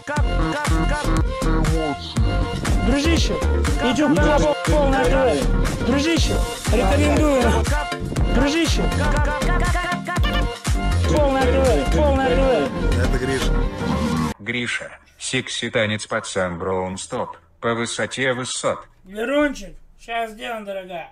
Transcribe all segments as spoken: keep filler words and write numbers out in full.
Дружище, YouTube канал полный ТВ. Дружище, рекомендую. Дружище, полный ТВ, полный ТВ. Это Гриша. Гриша, секси танец пацан Броун Стоп. По высоте высот. Верунчик, сейчас сделаем, дорогая.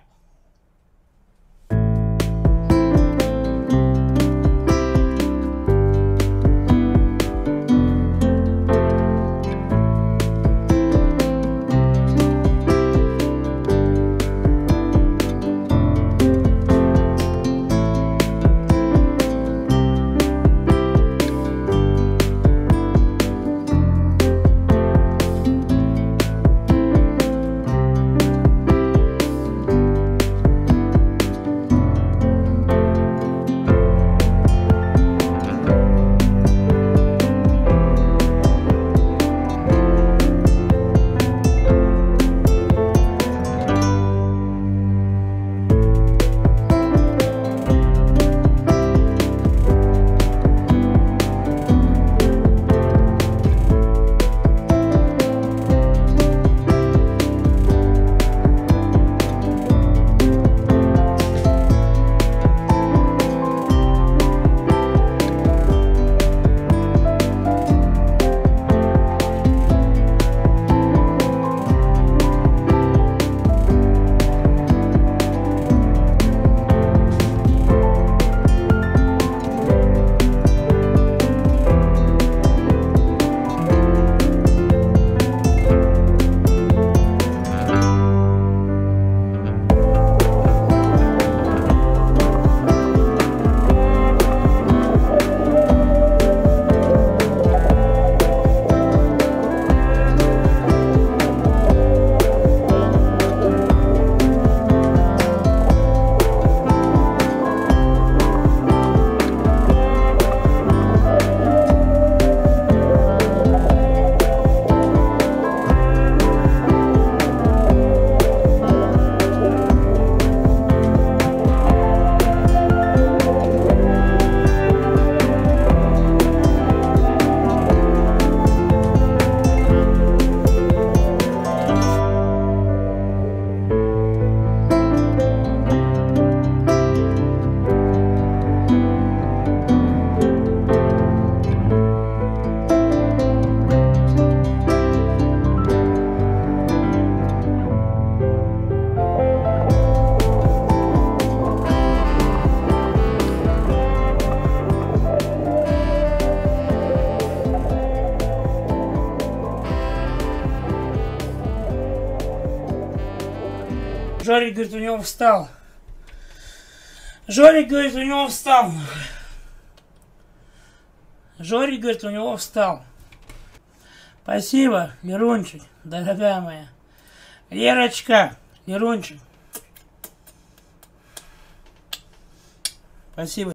Жорик говорит, у него встал. Жорик говорит, у него встал. Жорик говорит, у него встал. Спасибо, Мирунчик, дорогая моя. Лерочка, Мирунчик. Спасибо.